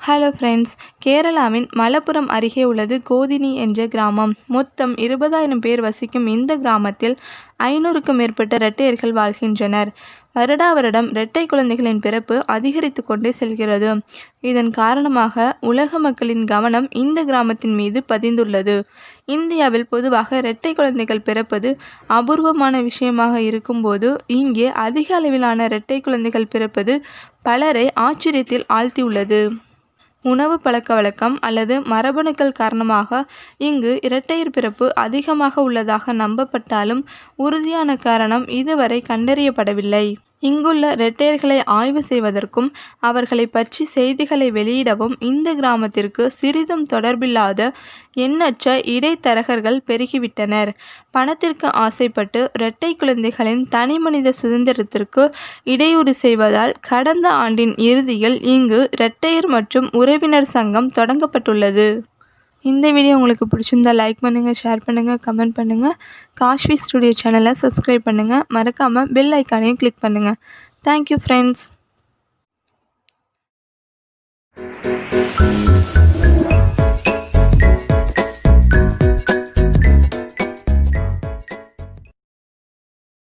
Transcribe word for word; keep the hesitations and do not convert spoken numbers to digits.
Hello friends, கேரளாவின் மலப்புரம் அருகே உள்ளது கோதினி என்ற கிராமம். மொத்தம் இருபதாயிரம் பேர் வசிக்கும் இந்த கிராமத்தில் ஐநூறுக்கும் மேற்பட்ட இரட்டையர்கள் வாழ்கின்றனர். வருடா வருடம் இரட்டை குழந்தைகளின் பிறப்பு அதிகரித்து கொண்டே செல்கிறது. இதன் காரணமாக உலக மக்களின் கவனம் இந்த கிராமத்தின் மீது பதிந்துள்ளது. இந்தியாவில் பொதுவாக இரட்டை குழந்தைகள் பிறப்பது அபூர்வமான விஷயமாக இருக்கும்போது, இங்கே அதிக அளவிலான இரட்டை குழந்தைகள் பிறப்பது பலரை ஆச்சரியத்தில் ஆழ்த்தியுள்ளது. உணவு பழக்க வழக்கம் அல்லது மரபணுக்கள் காரணமாக இங்கு இரட்டையர் பிறப்பு அதிகமாக உள்ளதாக நம்பப்பட்டாலும் உறுதியான காரணம் இதுவரை கண்டறியப்படவில்லை. இங்குள்ள இரட்டையர்களை ஆய்வு செய்வதற்கும் அவர்களை பற்றி செய்திகளை வெளியிடவும் இந்த கிராமத்திற்கு சிறிதும் தொடர்பில்லாத எண்ணற்ற இடைத்தரகர்கள் பெருகிவிட்டனர். பணத்திற்கு ஆசைப்பட்டு இரட்டை குழந்தைகளின் தனிமனித சுதந்திரத்திற்கு இடையூறு செய்வதால் கடந்த ஆண்டின் இறுதியில் இங்கு இரட்டையர் மற்றும் உறவினர் சங்கம் தொடங்கப்பட்டுள்ளது. இந்த வீடியோ உங்களுக்கு பிடிச்சிருந்தா லைக் பண்ணுங்கள், ஷேர் பண்ணுங்கள், கமெண்ட் பண்ணுங்கள். காஷ்வி ஸ்டுடியோ சேனலை சப்ஸ்கிரைப் பண்ணுங்கள். மறக்காமல் பெல் ஐக்கானையும் கிளிக் பண்ணுங்கள். Thank you friends.